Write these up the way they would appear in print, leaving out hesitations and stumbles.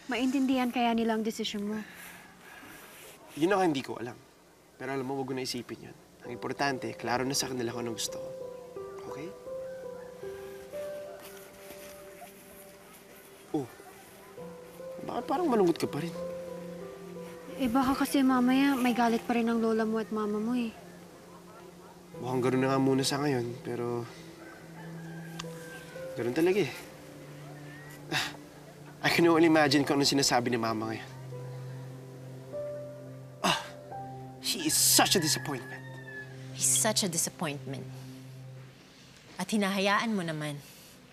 maintindihan kaya nila ang desisyon mo? Yun ang hindi ko alam. Pero alam mo, wag ko na isipin yun. Ang importante, klaro na sa kanila kung anong gusto ko. Okay? Oh, bakit parang malungkot ka pa rin? Eh baka kasi mamaya may galit pa rin ang lola mo at mama mo eh. Mukhang gano'n na nga muna sa ngayon, pero... gano'n talaga eh. I can only imagine kung ano sinasabi ni Mama ngayon. She is such a disappointment. He's such a disappointment. At hinahayaan mo naman.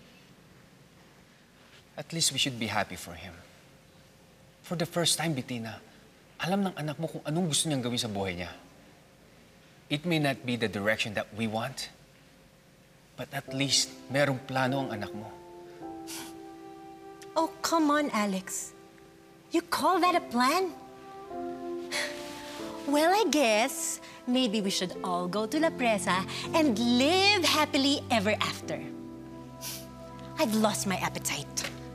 At least we should be happy for him. For the first time, Bettina, alam ng anak mo kung anong gusto niyang gawin sa buhay niya. It may not be the direction that we want, but at least merong plano ang anak mo. Oh, come on, Alex. You call that a plan? Well, I guess maybe we should all go to La Presa and live happily ever after. I've lost my appetite.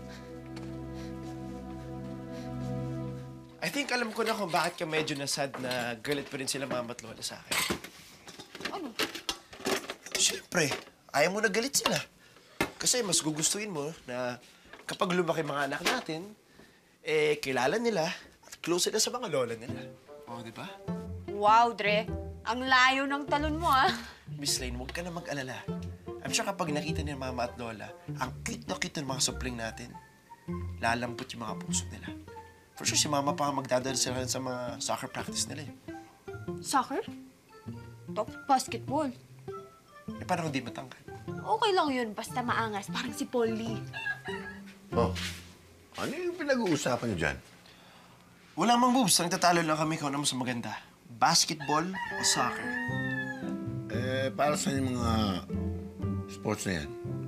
I think alam ko na kung bakit ka medyo nasad na galit pa rin sila mama at lola sa akin. Ano? Siyempre, ayaw mo na galit sila. Kasi mas gugustuhin mo na kapag lumaki mga anak natin, eh, kilala nila at close sila sa mga lola nila. O, di ba? Wow, Dre. Ang layo ng talon mo, ah. Miss Lane, huwag ka na mag-alala. I'm sure kapag nakita ni mama at lola, ang cute na cute ng mga supling natin, lalambot yung mga puso nila. For sure, si mama pa magdadala sila sa mga soccer practice nila eh. Soccer? Basketball. Eh, paano kung di matangkad? Okay lang yun, basta maangas. Parang si Paul Lee. Oh, ano yung pinag-uusapan niyo dyan? Wala mang moves. Nagtatalo lang kami kung ano mas maganda. Basketball o soccer? Eh, para sa yung mga sports na yan?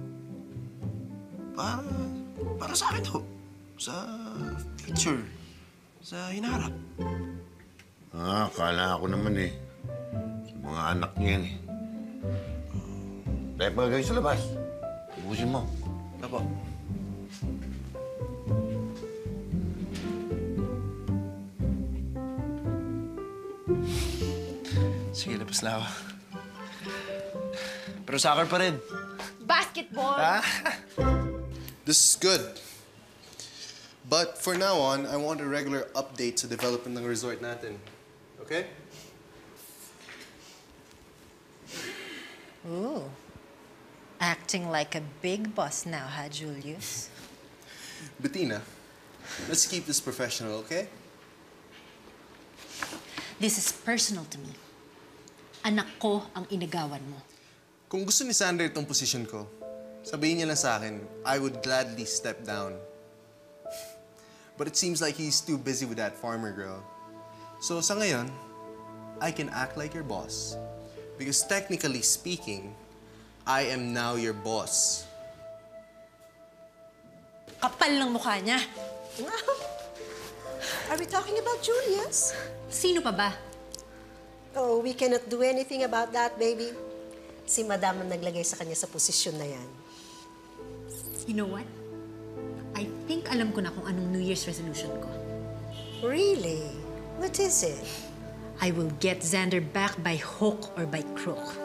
Para sa akin ho. Sa future. Sa hinaharap. Akala ko naman eh. Sa mga anak niya yan eh. Kaya pagagawin sa labas. Ibusin mo. Apo. Sige, labas na ako. Pero soccer pa rin. Basketball! This is good. But for now on, I want a regular update sa development ng resort natin. Okay? Ooh. Acting like a big boss now, ha, Julius? Bettina, let's keep this professional, okay? This is personal to me. Anak ko ang inagawan mo. Kung gusto ni Sandra itong position ko, sabihin niya lang sa akin, I would gladly step down. But it seems like he's too busy with that farmer girl. So sa ngayon, I can act like your boss. Because technically speaking, I am now your boss. Kapal ng mukha niya. Are we talking about Julius? Sino pa ba? Oh, we cannot do anything about that, baby. Si Madam ang naglagay sa kanya sa posisyon na yan. You know what? I think alam ko na kung anong New Year's resolution ko. Really? What is it? I will get Xander back by hook or by crook.